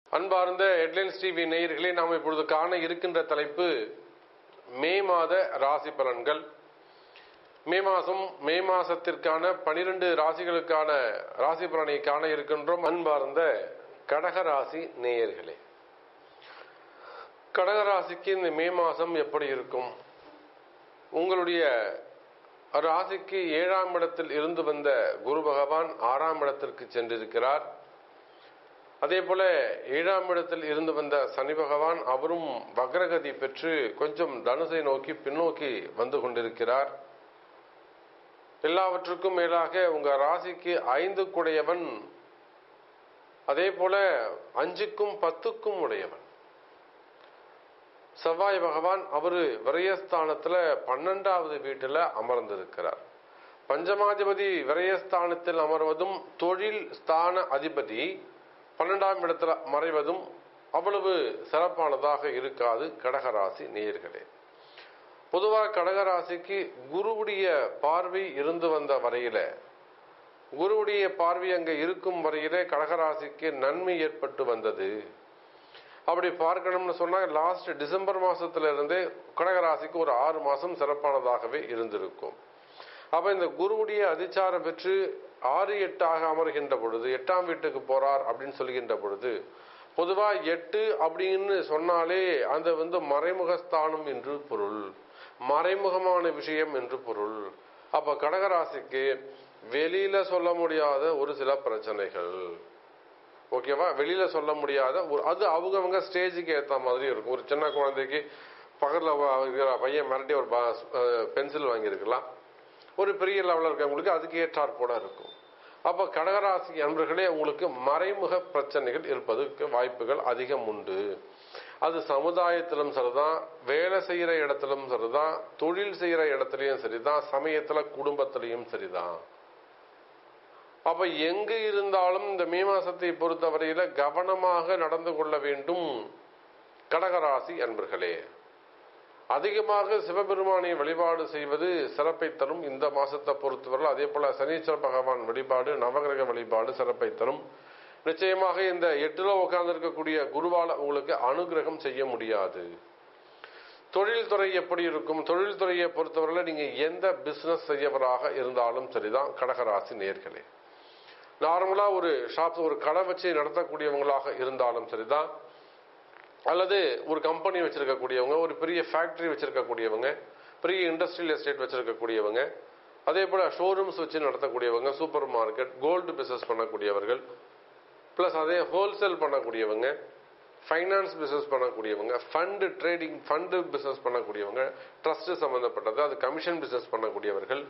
அன்பார்ந்த headlines TV நேயர்களே, நாம் இப்பொழுது காண இருக்கின்ற தலைப்பு மே மாத ராசி பலன்கள். மே மாசத்திற்கான 12 ராசிகளுக்கான ராசி பலனை காண இருக்கின்றோம். அன்பார்ந்த கடகராசி நேயர்களே, கடகராசிக்கு இந்த மே மாசம் எப்படி இருக்கும்? உங்களுடைய ராசிக்கு 7ஆம் இடத்தில் இருந்து வந்த குரு பகவான் 6ஆம் இடத்திற்கு சென்றிருக்கிறார். அதே போல 7ஆம் இடத்தில் இருந்து வந்த சனி பகவான் அவரும் வக்ரகதி பெற்று கொஞ்சம் தனுசை நோக்கி பின்னோக்கி வந்து கொண்டிருக்கிறார். எல்லாவற்றுக்கும் மேலாக உங்க ராசிக்கு 5 உடையவன், அதே போல 5க்கும் 10க்கும் உடையவன் செவ்வாய் பகவான் அவரு விரயஸ்தானத்துல 12வது வீட்டுல அமர்ந்திருக்கிறார். பஞ்சமாதிபதி விரயஸ்தானத்தில் அமர்வதும் தொழில் ஸ்தான அதிபதி 12ஆம் இடத்துல மறைவதும் அவ்வளவு சிறப்பானதாக இருக்காது கடகராசி நேயர்களே. பொதுவாக கடகராசிக்கு குருவுடைய பார்வை இருந்து வந்த வரையில, குருவுடைய பார்வை அங்க இருக்கும் வரையில கடகராசிக்கு நன்மை ஏற்பட்டு வந்தது. அப்படி பார்க்கணும்னு சொன்னா லாஸ்ட் டிசம்பர் மாசத்துல இருந்தே கடகராசிக்கு ஒரு 6 மாசம் சிறப்பானதாகவே இருந்திருக்கும். அப்ப இந்த குருவுடைய அதிச்சாரம் பெற்று 6, 8 அமர்கின்ற பொழுது 8ஆம் வீட்டுக்கு போறார் அப்படின்னு சொல்கின்ற பொழுது, பொதுவா 8 அப்படின்னு சொன்னாலே அந்த மறைமுகஸ்தானம் என்று பொருள், மறைமுகமான விஷயம் என்று பொருள். அப்ப கடகராசிக்கு வெளியில சொல்ல முடியாத ஒரு சில பிரச்சனைகள், ஓகேவா, வெளியில சொல்ல முடியாத அது அவங்க ஸ்டேஜுக்கு ஏற்ற மாதிரி இருக்கும். ஒரு சின்ன குழந்தைக்கு பக்கத்துல பையன் மிரட்டி ஒரு பென்சில் வாங்கியிருக்கலாம், ஒரு பெரிய லெவலில் இருக்கவங்களுக்கு அதுக்கு ஏற்றாற் போல இருக்கும். அப்ப கடகராசி அன்பர்களே, உங்களுக்கு மறைமுக பிரச்சனைகள் இருப்பதற்கு வாய்ப்புகள் அதிகம் உண்டு. அது சமுதாயத்திலும் சரிதான், வேலை செய்யற இடத்திலும் சரிதான், தொழில் செய்யற இடத்துலயும் சரிதான், சமயத்துல குடும்பத்திலையும் சரிதான். அப்ப எங்கு இருந்தாலும் இந்த மே மாசத்தை பொறுத்தவரையில கவனமாக நடந்து கொள்ள வேண்டும் கடகராசி அன்பர்களே. அதிகமாக சிவபெருமானை வழிபாடு செய்வது சிறப்பை தரும் இந்த மாசத்தை பொறுத்தவரை. அதே போல சனீஸ்வர பகவான் வழிபாடு, நவகிரக வழிபாடு சிறப்பை தரும். நிச்சயமாக இந்த 8ல உட்கார்ந்து இருக்கக்கூடிய குருவால உங்களுக்கு அனுகிரகம் செய்ய முடியாது. தொழில்துறை எப்படி இருக்கும்? தொழில்துறையை பொறுத்தவரையில நீங்க எந்த பிசினஸ் செய்யவராக இருந்தாலும் சரிதான் கடகராசி நேயர்களே. நார்மலா ஒரு ஷாப், ஒரு கடை வச்சு நடத்தக்கூடியவங்களாக இருந்தாலும் சரிதான், அல்லது ஒரு கம்பெனி வச்சிருக்கக்கூடியவங்க, ஒரு பெரிய ஃபேக்டரி வச்சிருக்கக்கூடியவங்க, பெரிய இண்டஸ்ட்ரியல் எஸ்டேட் வச்சிருக்கக்கூடியவங்க, அதே போல ஷோரூம்ஸ் வச்சு நடத்தக்கூடியவங்க, சூப்பர் மார்க்கெட், கோல்டு பிசினஸ் பண்ணக்கூடியவர்கள், பிளஸ் அதே ஹோல்சேல் பண்ணக்கூடியவங்க, ஃபைனான்ஸ் பிசினஸ் பண்ணக்கூடியவங்க, ஃபண்டு ட்ரேடிங், ஃபண்டு பிசினஸ் பண்ணக்கூடியவங்க, ட்ரஸ்ட் சம்பந்தப்பட்டது, அது கமிஷன் பிசினஸ் பண்ணக்கூடியவர்கள்,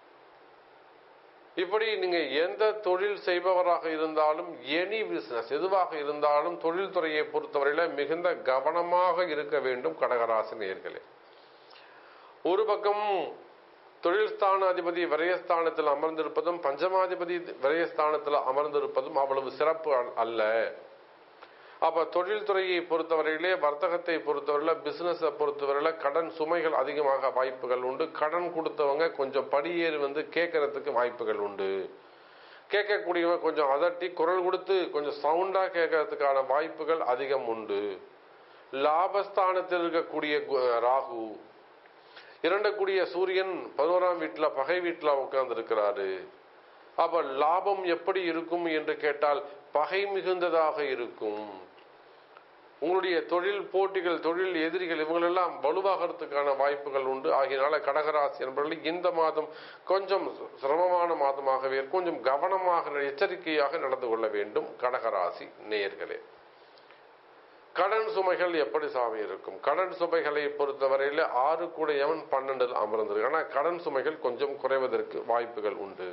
இப்படி நீங்க எந்த தொழில் செய்பவராக இருந்தாலும், எனி பிசினஸ் எதுவாக இருந்தாலும் தொழில்துறையை பொறுத்தவரையில மிகுந்த கவனமாக இருக்க வேண்டும் கடகராசி நேயர்களே. ஒரு பக்கம் தொழில் ஸ்தான அதிபதி விரயஸ்தானத்தில் அமர்ந்திருப்பதும் பஞ்சமாதிபதி விரயஸ்தானத்தில் அமர்ந்திருப்பதும் அவ்வளவு சிறப்பு அல்ல. அப்ப தொழில்துறையை பொறுத்தவரையிலே, வர்த்தகத்தை பொறுத்தவரையில, பிசினஸை பொறுத்தவரையில கடன் சுமைகள் அதிகமாக வாய்ப்புகள் உண்டு. கடன் கொடுத்தவங்க கொஞ்சம் படியேறி கேட்கறதுக்கு வாய்ப்புகள் உண்டு. கேட்கக்கூடியவங்க கொஞ்சம் அதட்டி குரல் கொடுத்து கொஞ்சம் சவுண்டா கேட்கறதுக்கான வாய்ப்புகள் அதிகம் உண்டு. லாபஸ்தானத்தில் இருக்கக்கூடிய ராகு, இரண்டக்கூடிய சூரியன் 11ஆம் வீட்டுல பகை வீட்டுல உட்கார்ந்து இருக்கிறாரு. அப்ப லாபம் எப்படி இருக்கும் என்று கேட்டால் பகை மிகுந்ததாக இருக்கும். உங்களுடைய தொழில் போட்டிகள், தொழில் எதிரிகள் இவங்களெல்லாம் வலுவாகிறதுக்கான வாய்ப்புகள் உண்டு. ஆகியனால கடகராசி என்பவர்கள் இந்த மாதம் கொஞ்சம் சிரமமான மாதமாகவே கொஞ்சம் கவனமாக எச்சரிக்கையாக நடந்து கொள்ள வேண்டும் கடகராசி நேயர்களே. கடன் சுமைகள் எப்படி சாமி இருக்கும்? கடன் சுமைகளை பொறுத்தவரையில 6 கூடையவன் 12 அமர்ந்திருக்கு. ஆனா கடன் சுமைகள் கொஞ்சம் குறைவதற்கு வாய்ப்புகள் உண்டு.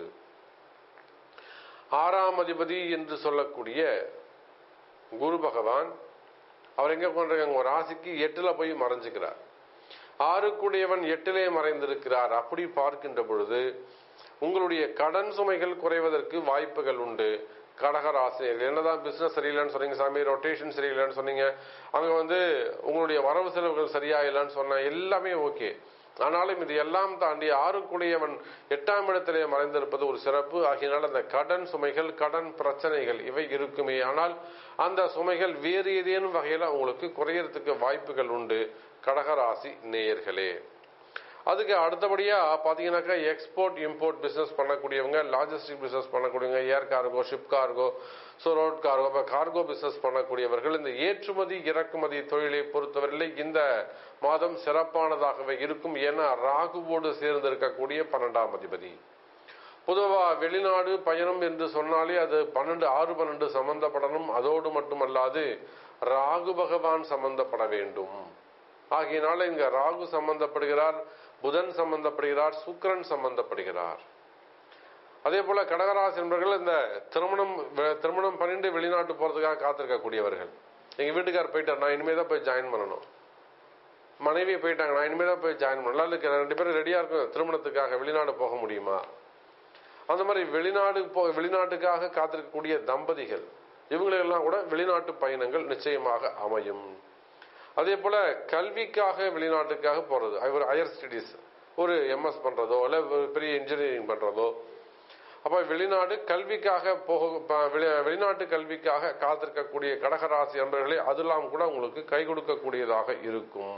6ஆம் அதிபதி என்று சொல்லக்கூடிய குரு பகவான் அவர் எங்க கொண்டிருக்காங்க? ஒரு ராசிக்கு 8ல போய் மறைஞ்சுக்கிறார். 6 கூடையவன் 8லே மறைந்திருக்கிறார். அப்படி பார்க்கின்ற பொழுது உங்களுடைய கடன் சுமைகள் குறைவதற்கு வாய்ப்புகள் உண்டு கடகராசினியர்கள். என்னதான் பிசினஸ் சரியில்லைன்னு சொன்னீங்க சாமி, ரொட்டேஷன் சரியில்லைன்னு சொன்னீங்க, அங்க உங்களுடைய வரவு செலவுகள் சரியா இல்லைன்னு சொன்ன எல்லாமே ஓகே. ஆனாலும் இது எல்லாம் தாண்டி 6 8ஆம் இடத்திலே மறைந்திருப்பது ஒரு சிறப்பு. ஆகியனால் அந்த கடன் சுமைகள், கடன் பிரச்சனைகள் இவை இருக்குமே, ஆனால் அந்த சுமைகள் வேறு ஏதேனும் வகையில உங்களுக்கு குறையறதுக்கு வாய்ப்புகள் உண்டு கடகராசி நேயர்களே. அதுக்கு அடுத்தபடியா பாத்தீங்கன்னாக்கா எக்ஸ்போர்ட் இம்போர்ட் பிசினஸ் பண்ணக்கூடியவங்க, லாஜிஸ்டிக் பிசினஸ் பண்ணக்கூடியவங்க, air cargo, ship cargo, road cargo, cargo business பண்ணக்கூடியவர்கள் இந்த ஏற்றுமதி இறக்குமதி தொழிலை பொறுத்தவரையிலே இந்த மாதம் சிறப்பானதாகவே இருக்கும். ஏன்னா ராகுவோடு சேர்ந்து இருக்கக்கூடிய 12ஆம் அதிபதி. பொதுவா வெளிநாடு பயணம் என்று சொன்னாலே அது 6-12 சம்பந்தப்படணும். அதோடு மட்டுமல்லாது ராகு பகவான் சம்பந்தப்பட வேண்டும். ஆகையினால இங்க ராகு சம்பந்தப்படுகிறார், புதன் சம்பந்தப்படுகிறார், சுக்கிரன் சம்பந்தப்படுகிறார். அதே போல கடகராசி என்பவர்கள் இந்த திருமணம் பண்ணிட்டு வெளிநாட்டு போறதுக்காக காத்திருக்கக்கூடியவர்கள். எங்க வீட்டுக்காரர் போயிட்டார், நான் இனிமே தான் போய் ஜாயின் பண்ணணும். மனைவி போயிட்டாங்க, நான் இனிமே தான் போய் ஜாயின் பண்ணலாம். 2 பேரும் ரெடியா இருக்கும் திருமணத்துக்காக, வெளிநாடு போக முடியுமா? அந்த மாதிரி வெளிநாட்டுக்காக காத்திருக்கக்கூடிய தம்பதிகள் இவங்களெல்லாம் கூட வெளிநாட்டு பயணங்கள் நிச்சயமாக அமையும். அதே போல கல்விக்காக வெளிநாட்டுக்காக போறது, ஒரு ஹையர் ஸ்டடீஸ், ஒரு எம்எஸ் பண்றதோ இல்ல பெரிய இன்ஜினியரிங் பண்றதோ, அப்ப வெளிநாடு கல்விக்காக வெளிநாட்டு கல்விக்காக காத்திருக்கக்கூடிய கடகராசி நண்பர்களே, அதெல்லாம் கூட உங்களுக்கு கை கொடுக்கக்கூடியதாக இருக்கும்.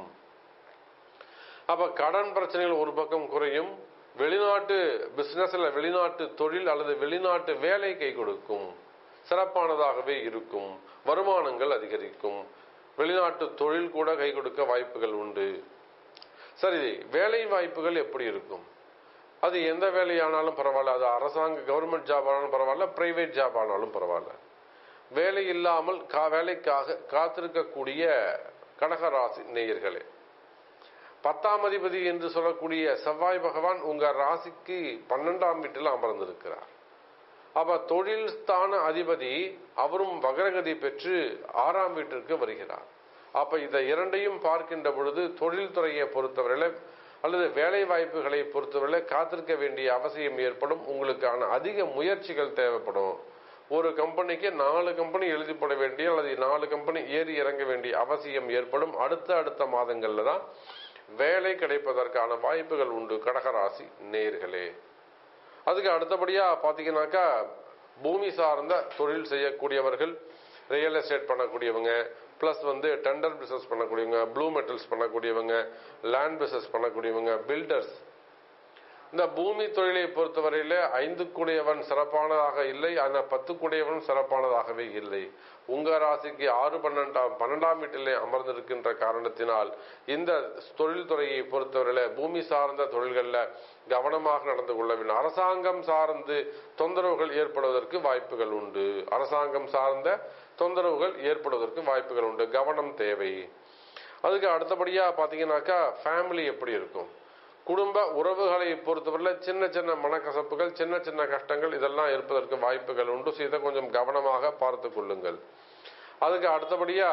அப்ப கடன் பிரச்சனைகள் ஒரு பக்கம் குறையும், வெளிநாட்டு பிசினஸ்ல வெளிநாட்டு தொழில் அல்லது வெளிநாட்டு வேலை கை கொடுக்கும், சிறப்பானதாகவே இருக்கும், வருமானங்கள் அதிகரிக்கும், வெளிநாட்டு தொழில் கூட கை கொடுக்க வாய்ப்புகள் உண்டு. சரி, வேலை வாய்ப்புகள் எப்படி இருக்கும்? அது எந்த வேலையானாலும் பரவாயில்ல, அது அரசாங்க கவர்மெண்ட் ஜாப் ஆனாலும் பரவாயில்ல, பிரைவேட் ஜாப் ஆனாலும் பரவாயில்ல, வேலை இல்லாமல் வேலைக்காக காத்திருக்கக்கூடிய கடகராசி நேயர்களே, 10ஆம் அதிபதி என்று சொல்லக்கூடிய செவ்வாய் பகவான் உங்க ராசிக்கு 12ஆம் வீட்டில் அமர்ந்திருக்கிறார். அப்ப தொழில் ஸ்தான அதிபதி அவரும் வக்ரகதி பெற்று 6ஆம் வீட்டிற்கு வருகிறார். அப்ப இந்த இரண்டையும் பார்க்கின்ற பொழுது தொழில்துறையை பொறுத்தவரையில அல்லது வேலை வாய்ப்புகளை பொறுத்தவரையில காத்திருக்க வேண்டிய அவசியம் ஏற்படும். உங்களுக்கான அதிக முயற்சிகள் தேவைப்படும். ஒரு கம்பெனிக்கு 4 கம்பெனி எழுதி போட வேண்டிய அல்லது 4 கம்பெனி ஏறி இறங்க வேண்டிய அவசியம் ஏற்படும். அடுத்த மாதங்கள்ல தான் வேலை கிடைப்பதற்கான வாய்ப்புகள் உண்டு கடகராசி நேயர்களே. அதுக்கு அடுத்தபடியா பாத்தீங்கன்னாக்கா பூமி சார்ந்த தொழில் செய்யக்கூடியவர்கள், ரியல் எஸ்டேட் பண்ணக்கூடியவங்க, பிளஸ் டெண்டர் பிசினஸ் பண்ணக்கூடியவங்க, ப்ளூ மெட்டல்ஸ் பண்ணக்கூடியவங்க, லேண்ட் பிசினஸ் பண்ணக்கூடியவங்க, பில்டர்ஸ், இந்த பூமி தொழிலை பொறுத்தவரையில 5 கூடையவன் சிறப்பானதாக இல்லை, ஆனால் 10 கூடையவன் சிறப்பானதாகவே இல்லை. உங்க ராசிக்கு 6-12ஆம் வீட்டிலே அமர்ந்திருக்கின்ற காரணத்தினால் இந்த தொழில்துறையை பொறுத்தவரையில பூமி சார்ந்த தொழில்கள்ல கவனமாக நடந்து கொள்ள வேண்டும். அரசாங்கம் சார்ந்து தொந்தரவுகள் ஏற்படுவதற்கு வாய்ப்புகள் உண்டு. அரசாங்கம் சார்ந்த தொந்தரவுகள் ஏற்படுவதற்கு வாய்ப்புகள் உண்டு, கவனம் தேவை. அதுக்கு அடுத்தபடியா பாத்தீங்கன்னாக்கா ஃபேமிலி எப்படி இருக்கும், குடும்ப உறவுகளை பொறுத்தவரையில சின்ன சின்ன மனக்கசப்புகள், சின்ன சின்ன கஷ்டங்கள் இதெல்லாம் இருப்பதற்கு வாய்ப்புகள் உண்டு. இதை கொஞ்சம் கவனமாக பார்த்து கொள்ளுங்கள். அதுக்கு அடுத்தபடியா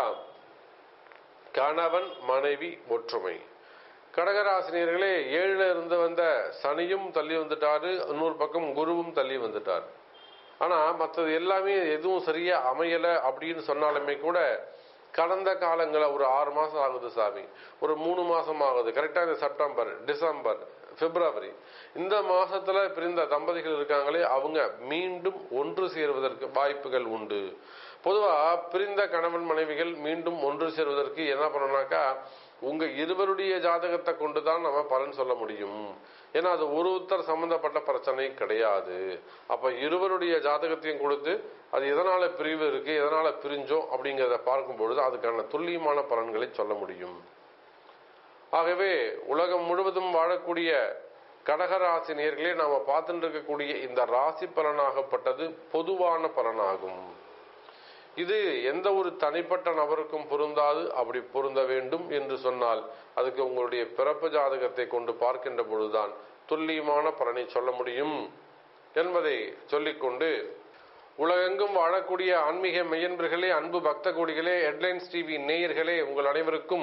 கணவன் மனைவி ஒற்றுமை. கடகராசினியர்களே, 7ல இருந்து வந்த சனியும் தள்ளி வந்துட்டாரு, இன்னொரு பக்கம் குருவும் தள்ளி வந்துட்டார். ஆனா மற்றது எல்லாமே எதுவும் சரியா அமையல அப்படின்னு சொன்னாலுமே கூட கடந்த காலங்கள ஒரு 6 மாசம் ஆகுது சாமி, ஒரு 3 மாசம் ஆகுது, கரெக்டா இந்த செப்டம்பர், டிசம்பர், பிப்ரவரி இந்த மாசத்துல பிரிந்த தம்பதிகள் இருக்காங்களே, அவங்க மீண்டும் ஒன்று சேருவதற்கு வாய்ப்புகள் உண்டு. பொதுவா பிரிந்த கணவன் மனைவிகள் மீண்டும் ஒன்று சேருவதற்கு என்ன பண்ணணும்னாக்கா, உங்க இருவருடைய ஜாதகத்தை கொண்டுதான் நம்ம பலன் சொல்ல முடியும். ஏன்னா அது ஒருத்தர் சம்பந்தப்பட்ட பிரச்சனை கிடையாது. அப்ப இருவருடைய ஜாதகத்தையும் கொடுத்து அது எதனால பிரிவு இருக்கு, எதனால பிரிஞ்சோம் அப்படிங்கிறத பார்க்கும் பொழுது அதுக்கான துல்லியமான பலன்களை சொல்ல முடியும். ஆகவே உலகம் முழுவதும் வாழக்கூடிய கடகராசினியர்களே, நாம பார்த்துட்டு இருக்கக்கூடிய இந்த ராசி பலனாகப்பட்டது பொதுவான பலனாகும். இது எந்த ஒரு தனிப்பட்ட நபருக்கும் பொருந்தாது. அப்படி பொருந்த வேண்டும் என்று சொன்னால் அதுக்கு உங்களுடைய பிறப்பு ஜாதகத்தை கொண்டு பார்க்கின்ற பொழுதுதான் துல்லியமான பலனை சொல்ல முடியும் என்பதை சொல்லிக்கொண்டு, உலகெங்கும் வாழக்கூடிய ஆன்மீக மெய்யன்பர்களே, அன்பு பக்த கோடிகளே, ஹெட்லைன்ஸ் டிவி நேயர்களே, உங்கள் அனைவருக்கும்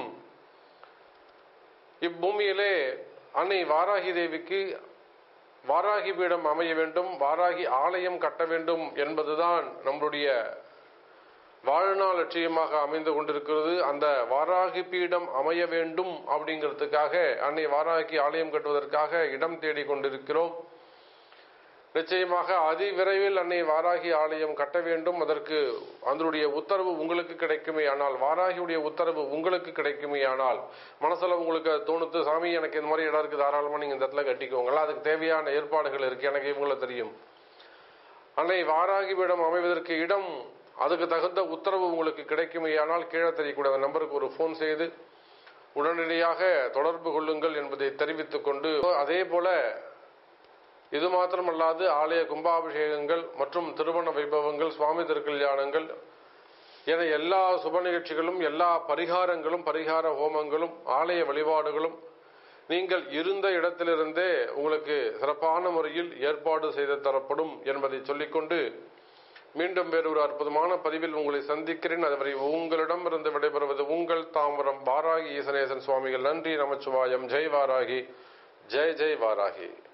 இப்பூமியிலே அன்னை வாராகி தேவிக்கு வாராகி பீடம் அமைய வேண்டும், வாராகி ஆலயம் கட்ட வேண்டும் என்பதுதான் நம்முடைய வாழ்நாள் லட்சியமாக அமைந்து கொண்டிருக்கிறது. அந்த வாராகி பீடம் அமைய வேண்டும் அப்படிங்கிறதுக்காக அன்னை வாராகி ஆலயம் கட்டுவதற்காக இடம் தேடி கொண்டிருக்கிறோம். நிச்சயமாக அதிவிரைவில் அன்னை வாராகி ஆலயம் கட்ட வேண்டும். அதற்கு அதனுடைய உத்தரவு உங்களுக்கு கிடைக்குமே ஆனால், வாராகியுடைய உத்தரவு உங்களுக்கு கிடைக்குமே ஆனால், மனசுல உங்களுக்கு தோணுது, சாமி எனக்கு இந்த மாதிரி இடம் இருக்கு, தாராளமா நீங்க இந்த இடத்துல கட்டிக்கோங்களா, அதுக்கு தேவையான ஏற்பாடுகள் இருக்கு, எனக்கு இவங்களை தெரியும். அன்னை வாராகி பீடம் அமைவதற்கு இடம், அதுக்கு தகுந்த உத்தரவு உங்களுக்கு கிடைக்குமே ஆனால், கீழே தெரியக்கூடிய நம்பருக்கு ஒரு போன் செய்து உடனடியாக தொடர்பு கொள்ளுங்கள் என்பதை தெரிவித்துக் கொண்டு, அதே போல இது மாத்திரமல்லாது ஆலய கும்பாபிஷேகங்கள் மற்றும் திருமண வைபவங்கள், சுவாமி திருக்கல்யாணங்கள் என எல்லா சுப நிகழ்ச்சிகளும், எல்லா பரிகாரங்களும், பரிகார ஹோமங்களும், ஆலய வழிபாடுகளும் நீங்கள் இருந்த இடத்திலிருந்தே உங்களுக்கு சிறப்பான முறையில் ஏற்பாடு செய்து தரப்படும் என்பதை சொல்லிக்கொண்டு மீண்டும் வேறொரு அற்புதமான பதிவில் உங்களை சந்திக்கிறேன். அதுவரை உங்களிடமிருந்து விடைபெறுவது உங்கள் தாம்பரம் வாராகி ஈசனேசன் சுவாமிகள். நன்றி. நமச்சிவாயம். ஜெய் வாராகி. ஜெய் ஜெய் வாராகி.